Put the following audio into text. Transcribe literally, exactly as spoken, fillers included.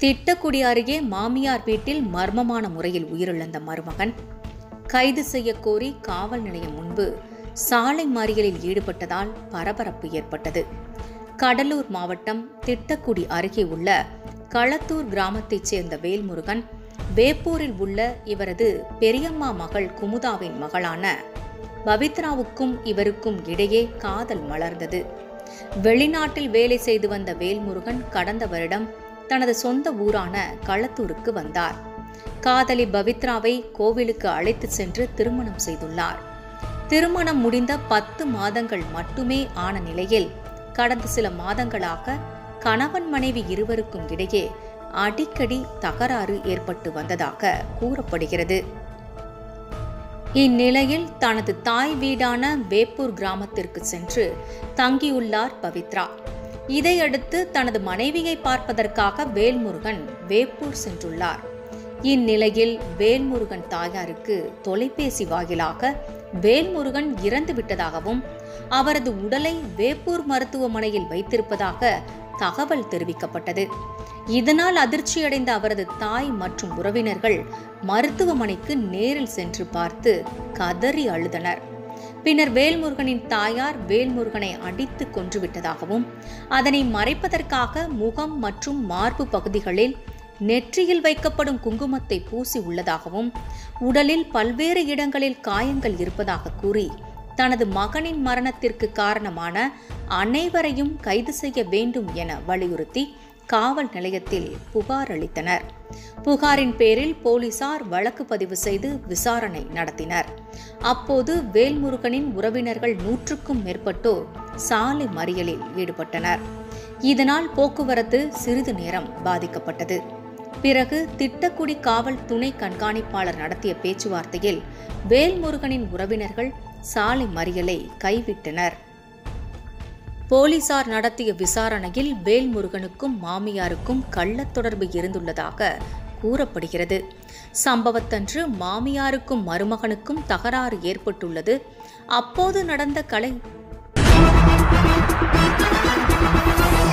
திட்டக்குடி அருகே மாமியார் வீட்டில் மர்மமான முறையில் உயிரிழந்த மருமகன் கைது செய்ய கோரி காவல் நிலையம் முன்பு சாலை மறியலில் ஈடுபட்டதால் பரபரப்பு ஏற்பட்டது. கடலூர் மாவட்டம் திட்டக்குடி அருகே உள்ள களத்தூர் கிராமத்தைச் சேர்ந்த வேல்முருகன் வேப்பூரில் உள்ள இவரது பெரியம்மா மகள் குமுதாவின் மகளான பவித்ராவுக்கும் இவருக்கும் இடையே காதல் மலர்ந்தது. வெளிநாட்டில் வேலை செய்து வந்த வேல்முருகன் கடந்த வருடம் தனது சொந்த ஊரான களத்தூருக்கு வந்தார். காதலி பவித்ராவை கோவிலுக்கு அழைத்து சென்று திருமணம் செய்துள்ளார். திருமணம் முடிந்த பத்து மாதங்கள் மட்டுமே ஆன நிலையில் கடந்த சில மாதங்களாக கணவன் மனைவி இருவருக்கும் இடையே அடிக்கடி தகராறு ஏற்பட்டு வந்ததாக கூறப்படுகிறது. இந்நிலையில் தனது தாய் வீடான வேப்பூர் கிராமத்திற்கு சென்று தங்கியுள்ளார் பவித்ரா. இதையடுத்து தனது மனைவியை பார்ப்பதற்காக வேல்முருகன் வேப்பூர் சென்றுள்ளார். இந்நிலையில் வேல்முருகன் தாயாருக்கு தொலைபேசி வாயிலாக வேல்முருகன் இறந்து விட்டதாகவும் அவரது உடலை வேப்பூர் மருத்துவமனையில் வைத்திருப்பதாக தகவல் தெரிவிக்கப்பட்டது. இதனால் அதிர்ச்சியடைந்த அவரது தாய் மற்றும் உறவினர்கள் மருத்துவமனைக்கு நேரில் சென்று பார்த்து கதறி அழுதனர். பின்னர் வேல்முருகனின் தாயார் வேல்முருகனை அடித்து கொன்றுவிட்டதாகவும் அதனை மறைப்பதற்காக முகம் மற்றும் மார்பு பகுதிகளில் நெற்றியில் வைக்கப்படும் குங்குமத்தை பூசி உள்ளதாகவும் உடலில் பல்வேறு இடங்களில் காயங்கள் இருப்பதாக கூறி தனது மகனின் மரணத்திற்கு காரணமான அனைவரையும் கைது செய்ய வேண்டும் என வலியுறுத்தி காவல் நிலையத்தில் புகார் அளித்தனர். புகாரின் பேரில் போலீசார் வழக்கு பதிவு செய்து விசாரணை நடத்தினர். அப்போது வேல்முருகனின் உறவினர்கள் நூற்றுக்கும் மேற்பட்டோர் சாலை மறியலில் ஈடுபட்டனர். இதனால் போக்குவரத்து சிறிது நேரம் பாதிக்கப்பட்டது. பிறகு திட்டக்குடி காவல் துணை கண்காணிப்பாளர் நடத்திய பேச்சுவார்த்தையில் வேல்முருகனின் உறவினர்கள் சாலை மறியலை கைவிட்டனர். போலீசார் நடத்திய விசாரணையில் வேல்முருகனுக்கும் மாமியாருக்கும் கள்ளத் தொடர்பு இருந்துள்ளதாக கூறப்படுகிறது. சம்பவத்தன்று மாமியாருக்கும் மருமகனுக்கும் தகராறு ஏற்பட்டுள்ளது. அப்போது நடந்த கலை